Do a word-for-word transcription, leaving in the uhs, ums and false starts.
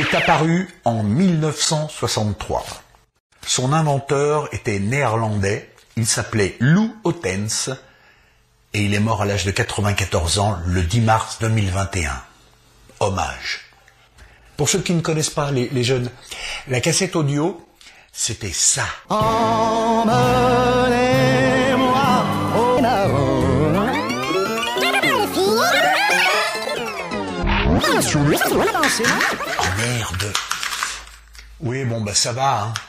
est apparu en mille neuf cent soixante-trois. Son inventeur était néerlandais, il s'appelait Lou Ottens et il est mort à l'âge de quatre-vingt-quatorze ans le dix mars deux mille vingt et un. Hommage. Pour ceux qui ne connaissent pas, les, les jeunes, la cassette audio, c'était ça. Emmenez-moi au Nord. Oh merde. Oui, bon, bah ça va, hein.